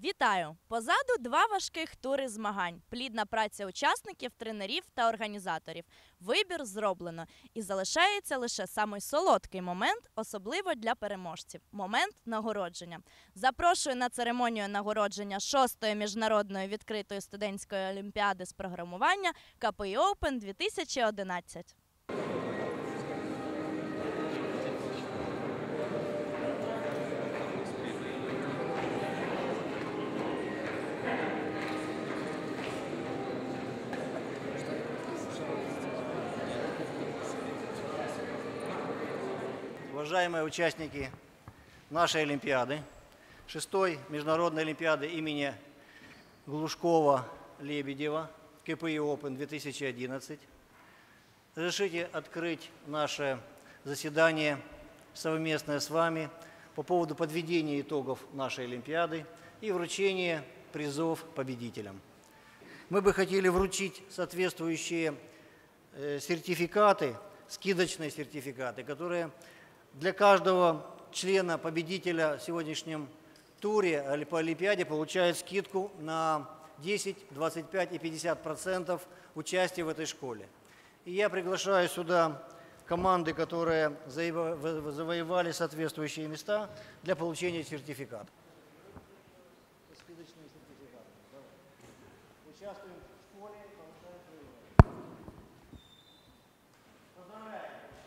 Вітаю! Позаду два важких тури змагань. Плідна праця учасників, тренерів та організаторів. Вибір зроблено. І залишається лише самий солодкий момент, особливо для переможців – момент нагородження. Запрошую на церемонію нагородження 6-ї міжнародної відкритої студентської олімпіади з програмування КПІ Open 2011. Уважаемые участники нашей Олимпиады, 6-й международной Олимпиады имени Глушкова-Лебедева, КПИ Open 2011, разрешите открыть наше заседание совместное с вами по поводу подведения итогов нашей Олимпиады и вручения призов победителям. Мы бы хотели вручить соответствующие сертификаты, скидочные сертификаты, которые для каждого члена победителя в сегодняшнем туре по Олимпиаде получают скидку на 10, 25 и 50% участия в этой школе. И я приглашаю сюда команды, которые завоевали соответствующие места для получения сертификата. Скидочные сертификаты. Участвуем в школе, получаем призы. Поздравляю!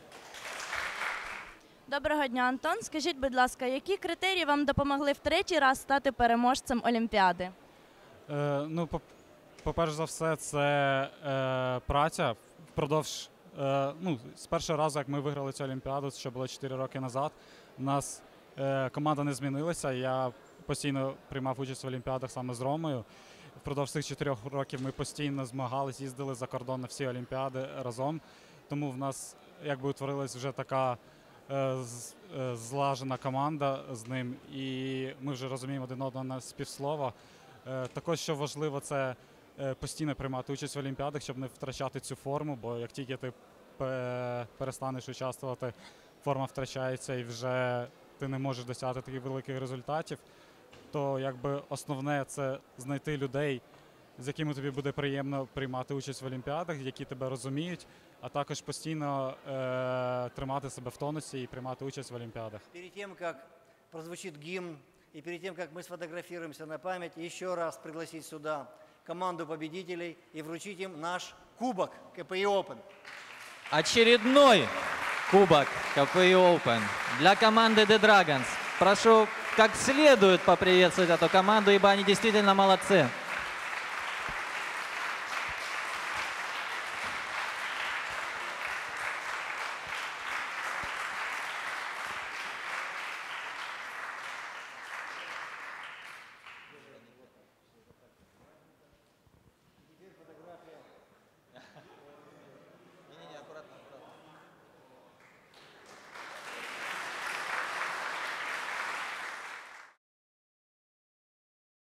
Доброго дня, Антон. Скажіть, будь ласка, які критерії вам допомогли в третій раз стати переможцем Олімпіади? По-перше за все, це праця. Впродовж, з першого разу, як ми виграли цю Олімпіаду, що було 4 роки назад, у нас команда не змінилася. Я постійно приймав участь в Олімпіадах саме з Ромою. Впродовж цих 4 років ми постійно змагались, їздили за кордон на всі Олімпіади разом. Тому в нас якби утворилась вже така злажена команда з ним, і ми вже розуміємо один одного на співслова. Також, що важливо, це постійно приймати участь в Олімпіадах, щоб не втрачати цю форму, бо як тільки ти перестанеш участвувати, форма втрачається і вже ти не можеш досягти таких великих результатів, то якби основне – це знайти людей, з якими тобі буде приємно приймати участь в Олімпіадах, які тебе розуміють, а також постійно тримати себе в тонусі і приймати участь в Олімпіадах. Перед тем, как прозвучит гимн, и перед тем, как мы сфотографируемся на память, еще раз пригласить сюда команду победителей и вручить им наш кубок КПИ Open. Очередной кубок КПИ Open для команды The Dragons. Прошу как следует поприветствовать эту команду, ибо они действительно молодцы.